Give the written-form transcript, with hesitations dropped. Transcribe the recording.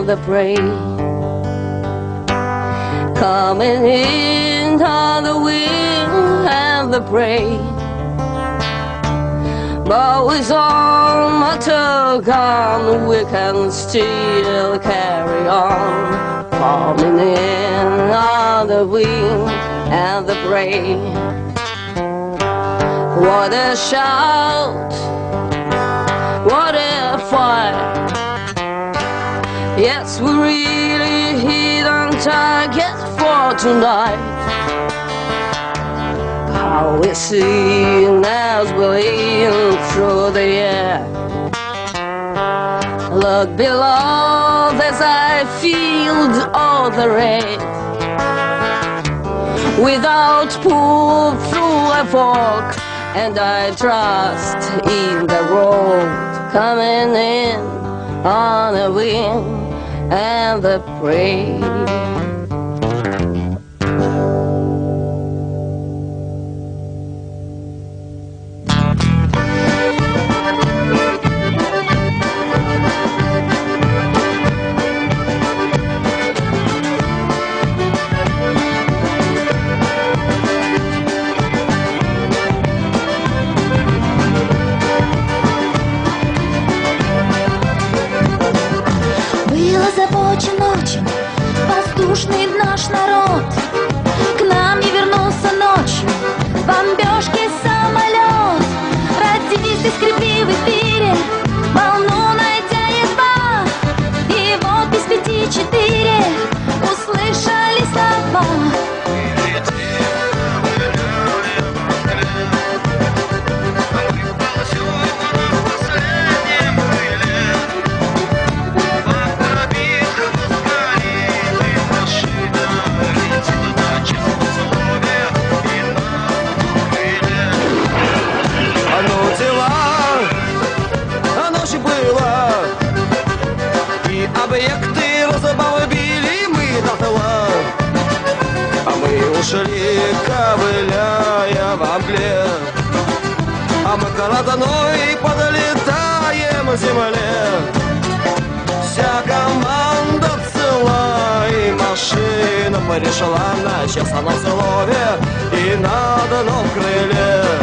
and the prey, coming in on the wing and the prey. But with all matter gone, we can still carry on, coming in on the wing and the prey. What a shout, what a fight. Yes, we really hit on target for tonight. How we sing as we lean through the air. Look below as I feel all the rain. Without pull through a fork, and I trust in the road, coming in on a wing and the prey. Озабочен очень воздушный наш народ. К нам не вернулся ночью в бомбежке самолет. Родились скрипли в эфире, волну найдя едва. И вот без 5-4 услышали слова. Объекты разбомбили мы дотла, а мы ушли, ковыляя во мгле. А мы короной подлетаем к земле. Вся команда цела, и машина перешла на честном слове и на одном крыле.